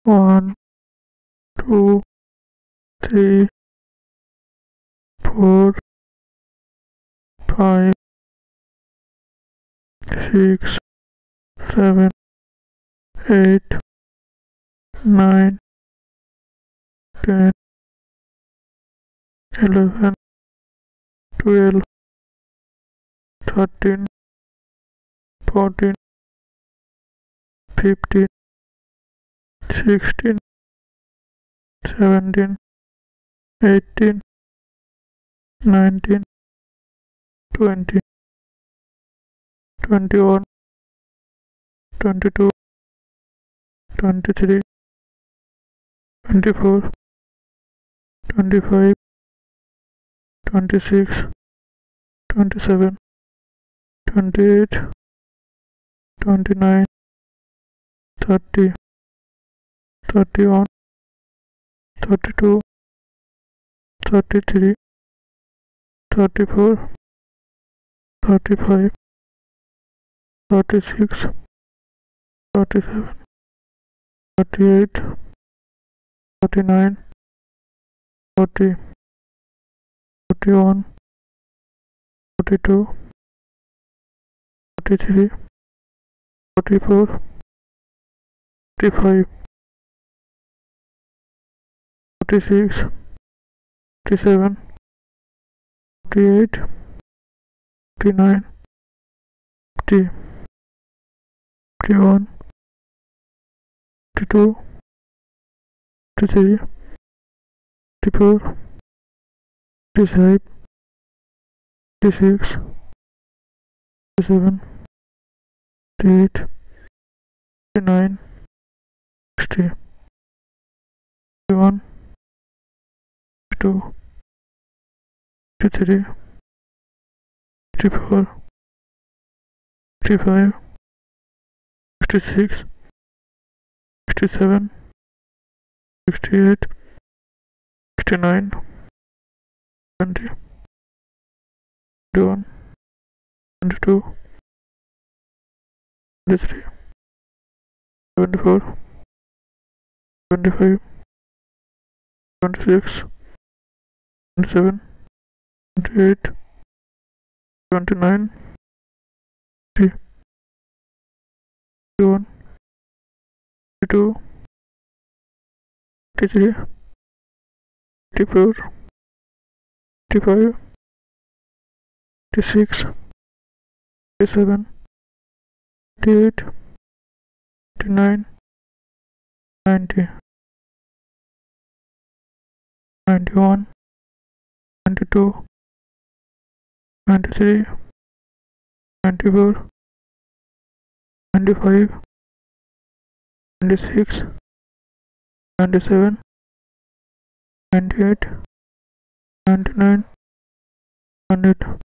1, 2, 3, 4, 5, 6, 7, 8, 9, 10, 11, 12, 13, 14, 15, 16, 17, 18, 19, 20, 21, 22, 23, 24, 25, 26, 27, 28, 29, 30, 31, 32, 33, 34, 35, 36, 37, 38, 39, 40, 41, 42, 43, 44, 45, 46, 47, 48, 49, 50, 51, 52, 53, 54, 55, 56, 57, 58, 59, 60, 61, 62, 63, 64, 65, 66, 67, 68, 69, 70, 21, 22, 23, 74, 25, 26, 27, 28, 29, 30, 31, 32, 33, 34, 35, 36, 37, 38, 39, 90, 91, 92, 93, 94, 95, 96, 97, 98, 99, 100.